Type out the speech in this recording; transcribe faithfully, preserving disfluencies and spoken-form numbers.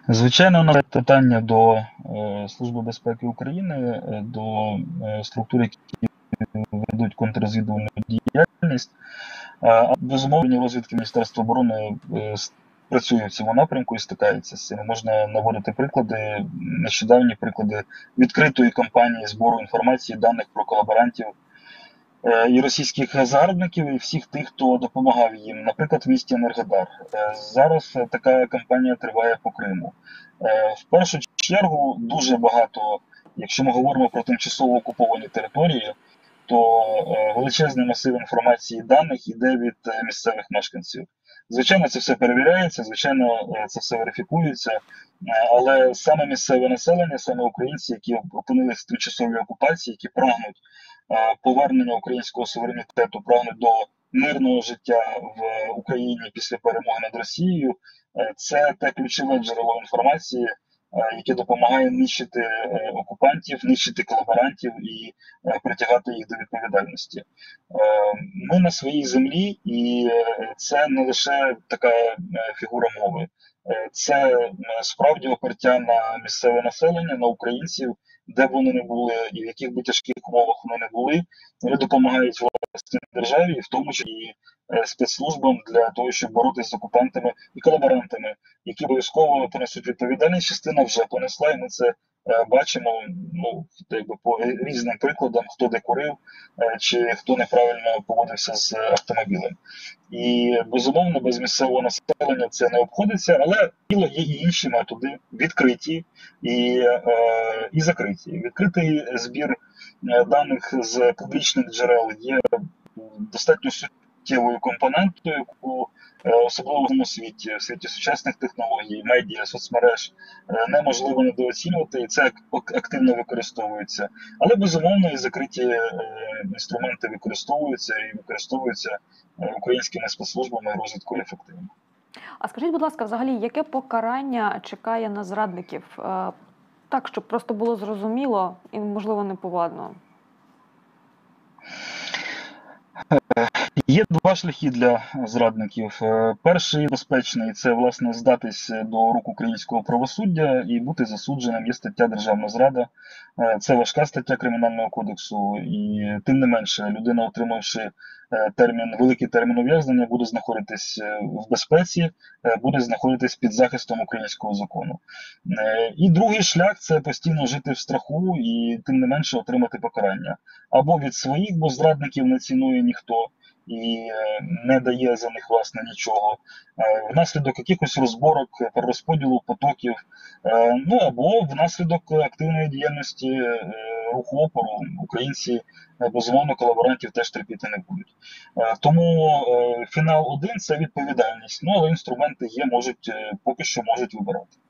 Звичайно, на питання до е, Служби безпеки України, е, до е, структур, які ведуть контррозвідувальну діяльність. А безумовно, розвідки Міністерства оборони е, працює в цьому напрямку і стикається з цим. Можна наводити приклади, нещодавні приклади відкритої кампанії збору інформації, даних про колаборантів е, і російських загарбників, і всіх тих, хто допомагав їм, наприклад, в місті Енергодар. Е, Зараз е, така кампанія триває по Криму. Е, В першу чергу дуже багато, якщо ми говоримо про тимчасово окуповані території, то е, величезний масив інформації і даних йде від е, місцевих мешканців. Звичайно, це все перевіряється, звичайно, е, це все верифікується, е, але саме місцеве населення, саме українці, які опинилися в тимчасовій окупації, які прагнуть е, повернення українського суверенітету, прагнуть до мирного життя в Україні після перемоги над Росією, е, це те ключове джерело інформації, яке допомагає нищити е, окупантів, нищити колаборантів і е, притягати їх до відповідальності. Е, Ми на своїй землі, і е, це не лише така е, фігура мови, Е, це е, справді опертя на місцеве населення, на українців, де б вони не були і в яких би тяжких умовах вони не були. Вони допомагають власній державі, в тому числі і е, спецслужбам для того, щоб боротися з окупантами і колаборантами, які обов'язково понесуть відповідальність. Частина вже понесла, і ми це е, бачимо, ну, якби по різним прикладам, хто де курив, е, чи хто неправильно поводився з автомобілем. І безумовно, без місцевого населення це не обходиться, але є і інші методи, відкриті і, е, і закриті. Відкритий збір е, даних з публічних джерел є достатньо суттєвою компонентою, яку е, особливо в цьому світі, в світі сучасних технологій, медіа, соцмереж, е, неможливо недооцінювати, і це активно використовується. Але безумовно і закриті е, інструменти використовуються і використовуються е, українськими спецслужбами розвідкою ефективно. А скажіть, будь ласка, взагалі, яке покарання чекає на зрадників? Е, Так, щоб просто було зрозуміло і, можливо, неповадно. Є два шляхи для зрадників. Е, Перший безпечний це власне здатись до рук українського правосуддя і бути засудженим. Є стаття державна зрада. Е, Це важка стаття Кримінального кодексу, і тим не менше людина, отримавши е, термін, великий термін ув'язнення, буде знаходитись е, в безпеці, е, буде знаходитись під захистом українського закону. Е, І другий шлях це постійно жити в страху і тим не менше отримати покарання. Або від своїх, бо зрадників не цінує ніхто і не дає за них власне нічого. Внаслідок якихось розборок, перерозподілу потоків, ну або внаслідок активної діяльності руху опору українці, безумовно, колаборантів теж терпіти не будуть. Тому фінал один – це відповідальність, ну але інструменти є, можуть, поки що можуть вибирати.